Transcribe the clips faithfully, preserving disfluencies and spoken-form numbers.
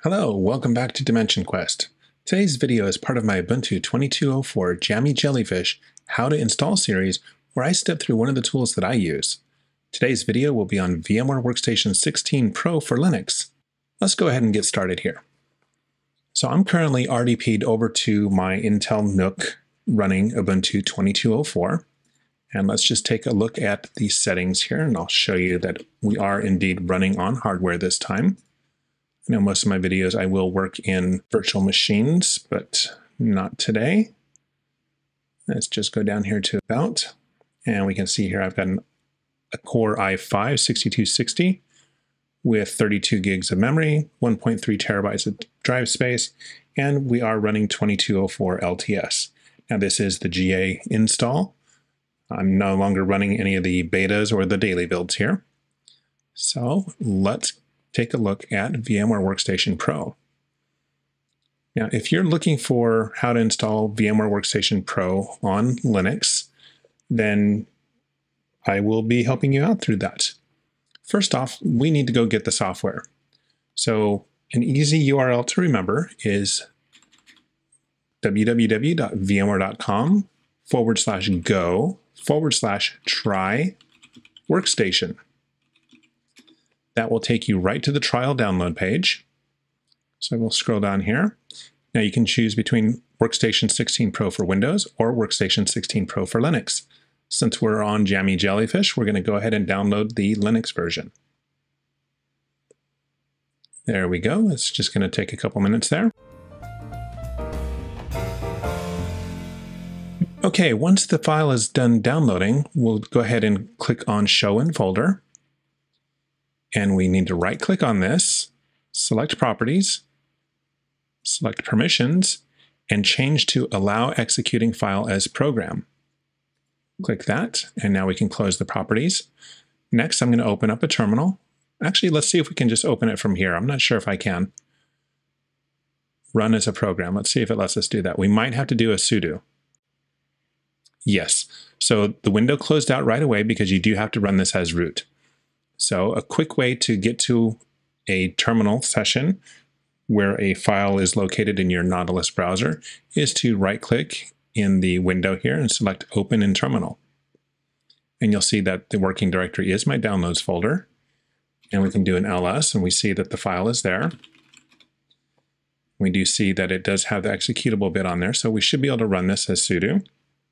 Hello, welcome back to Dimension Quest. Today's video is part of my Ubuntu twenty-two oh four Jammy Jellyfish How to Install series, where I step through one of the tools that I use. Today's video will be on VMware Workstation sixteen Pro for Linux. Let's go ahead and get started here. So I'm currently R D P'd over to my Intel NUC running Ubuntu twenty-two oh four. And let's just take a look at the settings here, and I'll show you that we are indeed running on hardware this time. I know most of my videos I will work in virtual machines, but not today. Let's just go down here to About, and we can see here I've got an, a Core i five sixty-two sixty with thirty-two gigs of memory, one point three terabytes of drive space, and we are running twenty-two oh four L T S. Now this is the G A install. I'm no longer running any of the betas or the daily builds here. So let's take a look at VMware Workstation Pro. Now, if you're looking for how to install VMware Workstation Pro on Linux, then I will be helping you out through that. First off, we need to go get the software. So an easy U R L to remember is www.vmware.com forward slash go forward slash try workstation. That will take you right to the trial download page. So we'll scroll down here. Now you can choose between Workstation sixteen Pro for Windows or Workstation sixteen Pro for Linux. Since we're on Jammy Jellyfish, we're going to go ahead and download the Linux version. There we go. It's just going to take a couple minutes there. Okay, once the file is done downloading, we'll go ahead and click on Show in Folder. And we need to right-click on this, select Properties, select Permissions, and change to Allow Executing File as Program. Click that, and now we can close the properties. Next, I'm going to open up a terminal. Actually, let's see if we can just open it from here. I'm not sure if I can. Run as a program. Let's see if it lets us do that. We might have to do a sudo. Yes. So the window closed out right away because you do have to run this as root. So a quick way to get to a terminal session where a file is located in your Nautilus browser is to right-click in the window here and select Open in Terminal. And you'll see that the working directory is my Downloads folder. And we can do an L S, and we see that the file is there. We do see that it does have the executable bit on there, so we should be able to run this as sudo.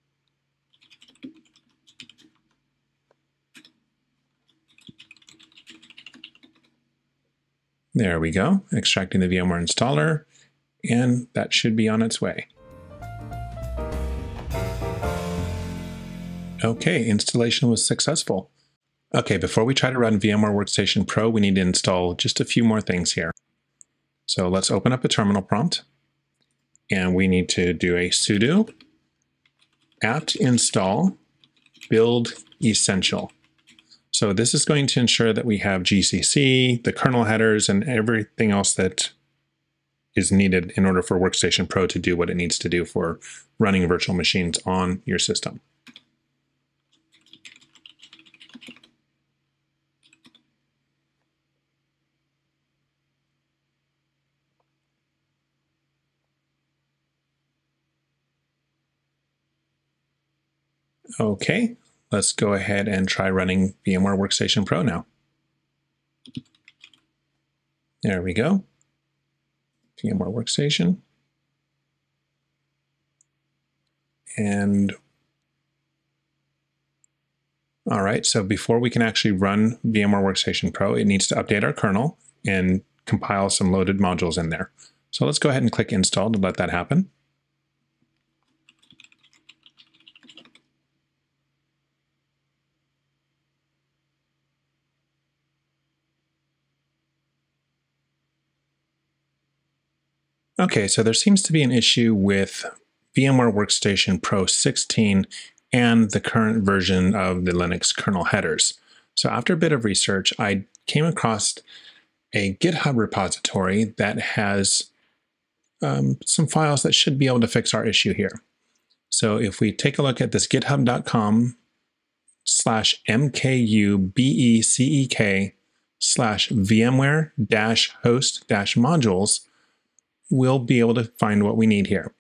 There we go, extracting the VMware installer, and that should be on its way. Okay, installation was successful. Okay, before we try to run VMware Workstation Pro, we need to install just a few more things here. So let's open up a terminal prompt, and we need to do a sudo apt install build essential. So this is going to ensure that we have G C C, the kernel headers, and everything else that is needed in order for Workstation Pro to do what it needs to do for running virtual machines on your system. Okay. Let's go ahead and try running VMware Workstation Pro now. There we go. VMware Workstation. And all right, so before we can actually run VMware Workstation Pro, it needs to update our kernel and compile some loaded modules in there. So let's go ahead and click Install to let that happen. Okay, so there seems to be an issue with VMware Workstation Pro sixteen and the current version of the Linux kernel headers. So after a bit of research, I came across a GitHub repository that has um, some files that should be able to fix our issue here. So if we take a look at this github dot com slash M K U B E C E K slash VMware dash host dash modules, we'll be able to find what we need here.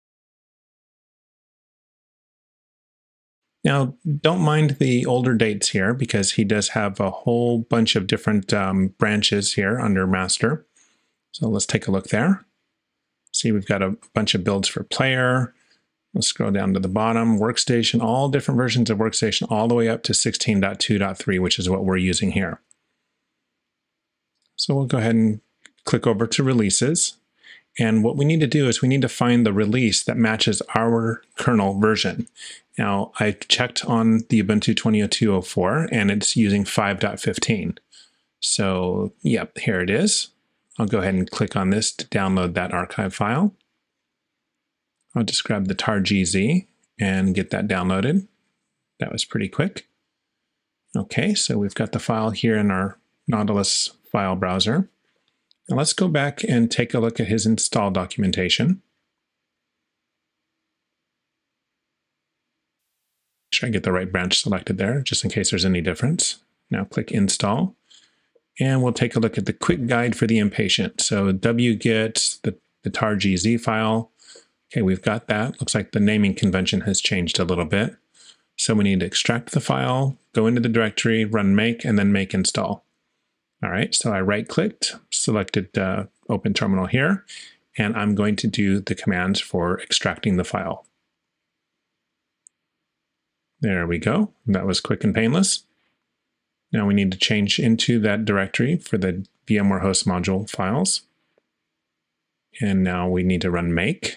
Now, don't mind the older dates here because he does have a whole bunch of different um, branches here under master. So let's take a look there. See, we've got a bunch of builds for player. Let's scroll down to the bottom, workstation, all different versions of workstation, all the way up to sixteen point two point three, which is what we're using here. So we'll go ahead and click over to releases. And what we need to do is we need to find the release that matches our kernel version. Now, I checked on the Ubuntu twenty-two oh four, and it's using five point fifteen. So, yep, here it is. I'll go ahead and click on this to download that archive file. I'll just grab the tar G Z and get that downloaded. That was pretty quick. Okay, so we've got the file here in our Nautilus file browser. Now let's go back and take a look at his install documentation. Make sure I get the right branch selected there, just in case there's any difference. Now click Install, and we'll take a look at the quick guide for the impatient. So wget, the, the tar G Z file. Okay, we've got that. Looks like the naming convention has changed a little bit. So we need to extract the file, go into the directory, run make, and then make install. All right, so I right-clicked, selected uh, Open Terminal here, and I'm going to do the commands for extracting the file. There we go. That was quick and painless. Now we need to change into that directory for the VMware host module files. And now we need to run make.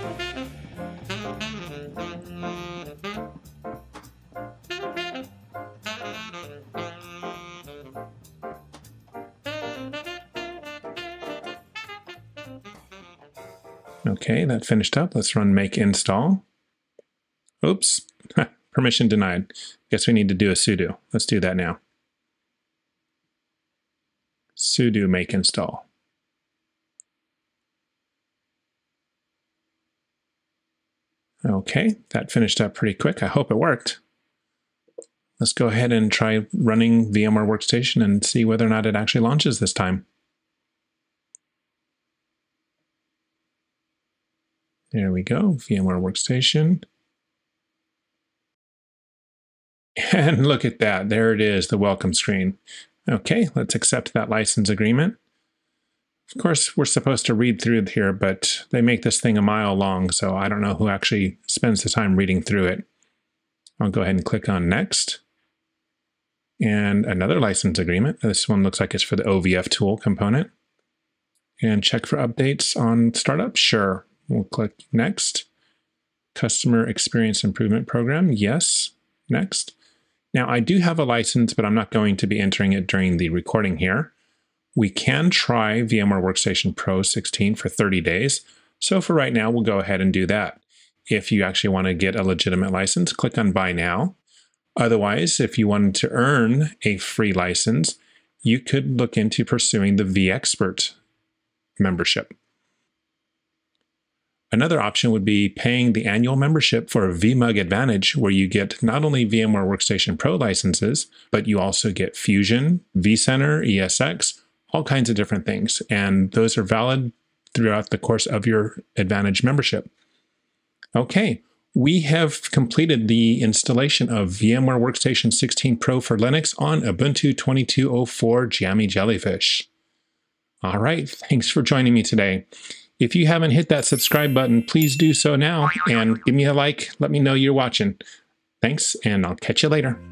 Okay, that finished up. Let's run make install. Oops, permission denied. Guess we need to do a sudo. Let's do that now. Sudo make install. Okay, that finished up pretty quick. I hope it worked. Let's go ahead and try running VMware Workstation and see whether or not it actually launches this time. There we go, VMware Workstation. And look at that, there it is, the welcome screen. Okay, let's accept that license agreement. Of course, we're supposed to read through here, but they make this thing a mile long, so I don't know who actually spends the time reading through it. I'll go ahead and click on next. And another license agreement. This one looks like it's for the O V F tool component. And check for updates on startup, sure. We'll click next. Customer Experience Improvement Program, yes, next. Now I do have a license, but I'm not going to be entering it during the recording here. We can try VMware Workstation Pro sixteen for thirty days. So for right now, we'll go ahead and do that. If you actually want to get a legitimate license, click on Buy Now. Otherwise, if you wanted to earn a free license, you could look into pursuing the vExpert membership. Another option would be paying the annual membership for V MUG Advantage, where you get not only VMware Workstation Pro licenses, but you also get Fusion, vCenter, E S X, all kinds of different things. And those are valid throughout the course of your Advantage membership. Okay, we have completed the installation of VMware Workstation sixteen Pro for Linux on Ubuntu twenty-two oh four Jammy Jellyfish. All right, thanks for joining me today. If you haven't hit that subscribe button, please do so now and give me a like. Let me know you're watching. Thanks, and I'll catch you later.